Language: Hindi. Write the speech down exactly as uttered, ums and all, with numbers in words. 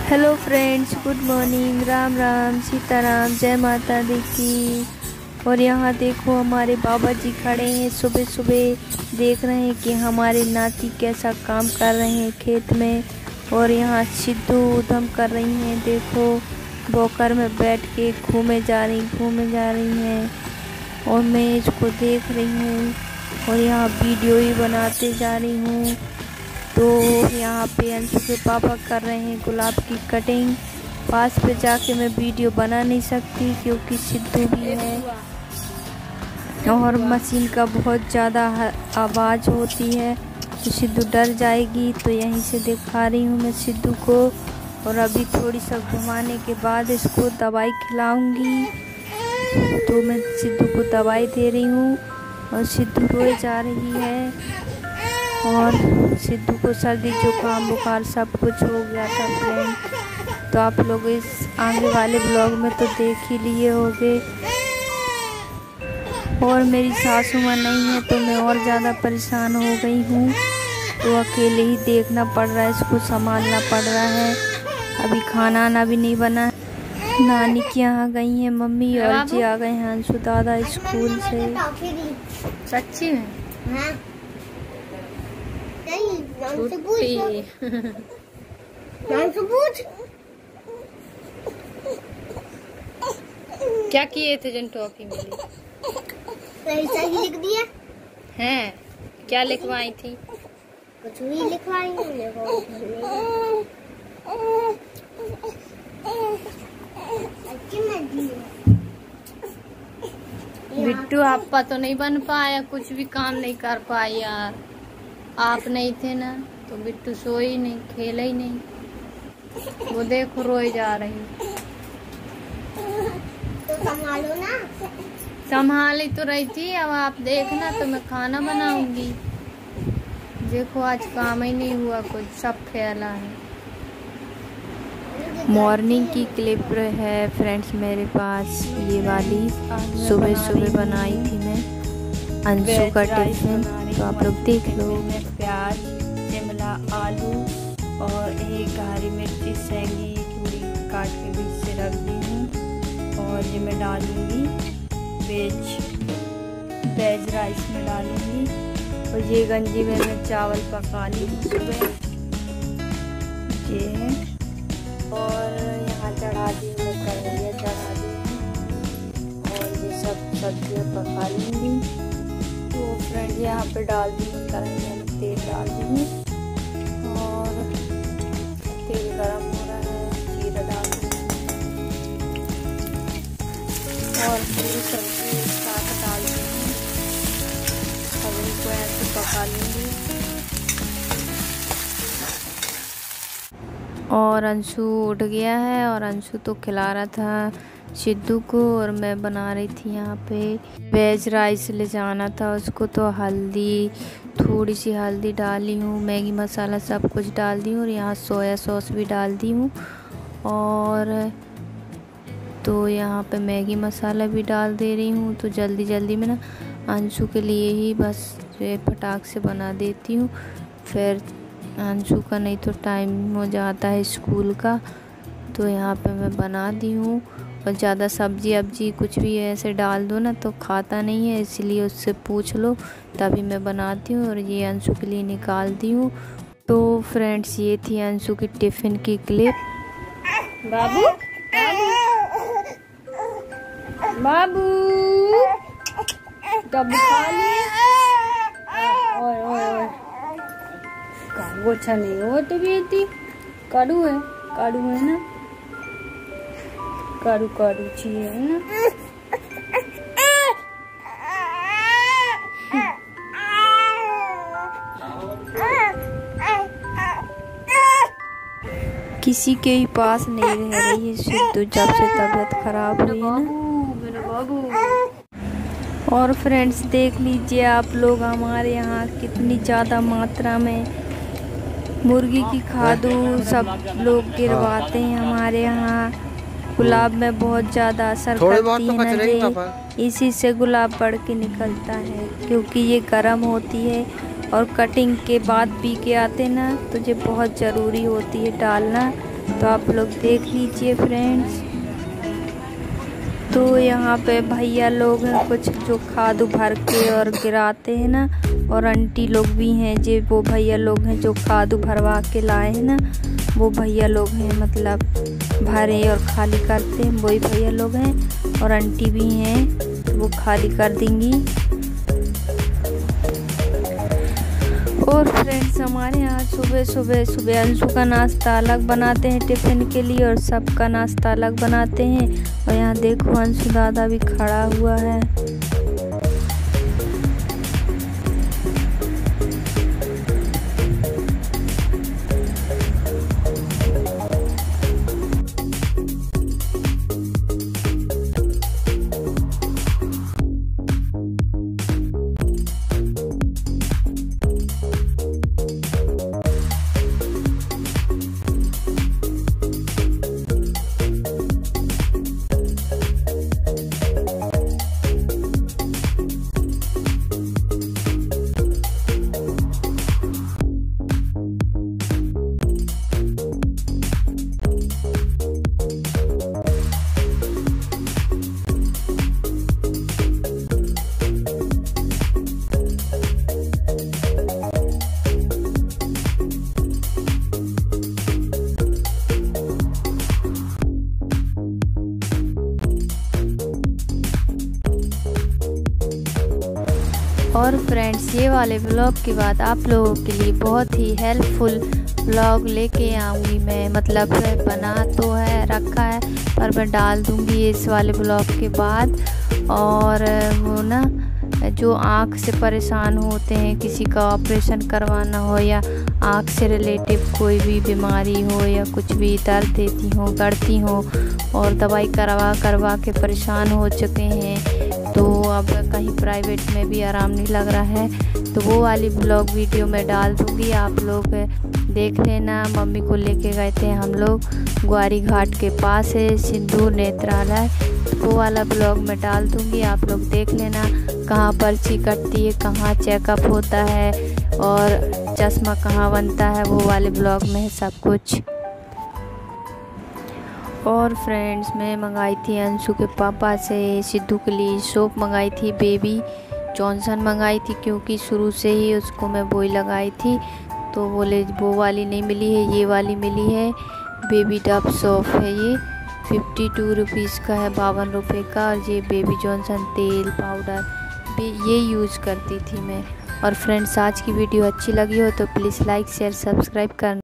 Hello friends, good morning, Ram Ram, Sitaram, जय माता दी की। और यहाँ देखो हमारे बाबा जी खड़े हैं, सुबह सुबह देख रहे हैं कि हमारे नाती कैसा काम कर रहे हैं खेत में। और यहाँ सिद्धू उधम कर रही हैं, देखो बोकर में बैठ के घूमे जा रही घूमे जा रही हैं और मैं इसको देख रही हूँ और यहाँ वीडियो ही बनाते जा रही हूँ। तो यहाँ पे अंशु के पापा कर रहे हैं गुलाब की कटिंग। पास पे जाके मैं वीडियो बना नहीं सकती क्योंकि सिद्धू भी है और मशीन का बहुत ज़्यादा आवाज़ होती है तो सिद्धू डर जाएगी। तो यहीं से दिखा रही हूँ मैं सिद्धू को। और अभी थोड़ी सा घुमाने के बाद इसको दवाई खिलाऊंगी। तो मैं सिद्धू को दवाई दे रही हूँ और सिद्धू रोए जा रही है। और सिद्धू को सर्दी जुकाम बुखार सब कुछ हो गया था फ्रेंड। तो आप लोग इस आगे वाले ब्लॉग में तो देख ही लिए होंगे। और मेरी सासू माँ नहीं है तो मैं और ज़्यादा परेशान हो गई हूँ। तो अकेले ही देखना पड़ रहा है, इसको संभालना पड़ रहा है। अभी खाना आना भी नहीं बना। नानी के यहाँ गई हैं मम्मी और जी आ गए हैं अंशु दादा स्कूल से। सच्ची में क्या किए थे जन टॉफी मिली? लिख दिया हैं? क्या लिखवाई थी? कुछ भी लिखवाई बिट्टू आपका तो नहीं बन पाया, कुछ भी काम नहीं कर पाई यार। आप नहीं थे ना तो बिट्टू सोई नहीं, खेला ही नहीं। वो देखो रोए जा रही। तो संभालो ना। संभाली तो रही थी, अब आप देखना तो मैं खाना बनाऊंगी। देखो आज काम ही नहीं हुआ, कुछ सब फैला है। मॉर्निंग की क्लिप है फ्रेंड्स मेरे पास, ये वाली सुबह सुबह बनाई थी मैं अंशु का टिफिन। तो आप लोग देख लो। मैं प्याज, शिमला, आलू और एक हरी मिर्ची सेंगी थोड़ी काट के बीच से रख दी हूँ। और ये मैं डालूँगी वेज वेज राइस में डालूँगी। और ये गंजी में मैं चावल पका ली सुबह, ये है। और यहाँ चढ़ा दी मैं कढ़ैया चढ़ा दी और ये सब सब्जियाँ पका लूँगी। तो फ्रेंड यहाँ पे डाल दी हूँ कढ़ाई में तेल डाल दी हूँ और तेल गरम हो रहा है, जीरा डाल दी और पूरी सब्जी साथ डाल दी हूँ। अब इनको ऐसे पका लूँगी। और अंशु उठ गया है और अंशु तो खिला रहा था सिद्धू को और मैं बना रही थी यहाँ पे वेज राइस ले जाना था उसको। तो हल्दी, थोड़ी सी हल्दी डाली हूँ, मैगी मसाला सब कुछ डाल दी हूँ और यहाँ सोया सॉस भी डाल दी हूँ। और तो यहाँ पे मैगी मसाला भी डाल दे रही हूँ। तो जल्दी जल्दी में ना अंशु के लिए ही बस फटाक से बना देती हूँ, फिर अंशु का नहीं तो टाइम हो जाता है स्कूल का। तो यहाँ पे मैं बना दी हूँ। और ज़्यादा सब्जी अब्जी कुछ भी ऐसे डाल दो ना तो खाता नहीं है, इसलिए उससे पूछ लो तभी मैं बनाती हूँ। और ये अंशु के लिए निकाल दी हूँ। तो फ्रेंड्स ये थी अंशु की टिफ़िन की क्लिप। बाबू बाबू कब खा लिए? ओए ओए ओए वो अच्छा नहीं हो तो भी थी काड़ू है, काड़ू है ना, काड़ू काड़ू चाहिए है ना। किसी के ही पास नहीं रह रही है सिद्धू जब से तबीयत खराब हुई है ना। और फ्रेंड्स देख लीजिए आप लोग हमारे यहाँ कितनी ज़्यादा मात्रा में मुर्गी की खाद सब लोग गिरवाते हैं हमारे यहाँ। गुलाब में बहुत ज़्यादा असर करती है ना ये, इसी से गुलाब बढ़ के निकलता है क्योंकि ये गर्म होती है। और कटिंग के बाद पी के आते ना तो ये बहुत ज़रूरी होती है डालना, तो आप लोग देख लीजिए फ्रेंड्स। तो यहाँ पे भैया लोग हैं कुछ जो खाद भर के और गिराते हैं ना, और आंटी लोग भी हैं जो वो भैया लोग हैं जो खाद भरवा के लाए हैं ना, वो भैया लोग हैं, मतलब भरे और खाली करते हैं वही भैया लोग हैं। और आंटी भी हैं वो खाली कर देंगी। और फ्रेंड्स हमारे यहाँ सुबह सुबह सुबह अंशु का नाश्ता अलग बनाते हैं टिफ़िन के लिए, और सबका नाश्ता अलग बनाते हैं। और यहाँ देखो अंशु दादा भी खड़ा हुआ है। और फ्रेंड्स ये वाले ब्लॉग के बाद आप लोगों के लिए बहुत ही हेल्पफुल ब्लॉग लेके आऊँगी मैं, मतलब बना तो है रखा है पर मैं डाल दूँगी इस वाले ब्लॉग के बाद। और वो ना जो आँख से परेशान होते हैं, किसी का ऑपरेशन करवाना हो या आँख से रिलेटिव कोई भी बीमारी हो या कुछ भी दर्द देती हो गड़ती हो और दवाई करवा करवा के परेशान हो चुके हैं, तो अब कहीं प्राइवेट में भी आराम नहीं लग रहा है, तो वो वाली ब्लॉग वीडियो मैं डाल दूँगी, आप लोग देख लेना। मम्मी को लेके गए थे हम लोग ग्वारी घाट के पास है सिंदूर नेत्रालय, तो वो वाला ब्लॉग मैं डाल दूँगी, आप लोग देख लेना। कहाँ पर्ची कटती है, कहाँ चेकअप होता है और चश्मा कहाँ बनता है, वो वाले ब्लॉग में है सब कुछ। और फ्रेंड्स मैं मंगाई थी अंशु के पापा से सिद्धू के लिए सोप मंगाई थी, बेबी जॉनसन मंगाई थी, क्योंकि शुरू से ही उसको मैं वही लगाई थी, तो बोले वो वाली नहीं मिली है, ये वाली मिली है। बेबी डब सोप है, ये फिफ्टी टू रुपीज़ का है, बावन रुपये का। और ये बेबी जॉनसन तेल पाउडर ये यूज़ करती थी मैं। और फ्रेंड्स आज की वीडियो अच्छी लगी हो तो प्लीज़ लाइक शेयर सब्सक्राइब करना।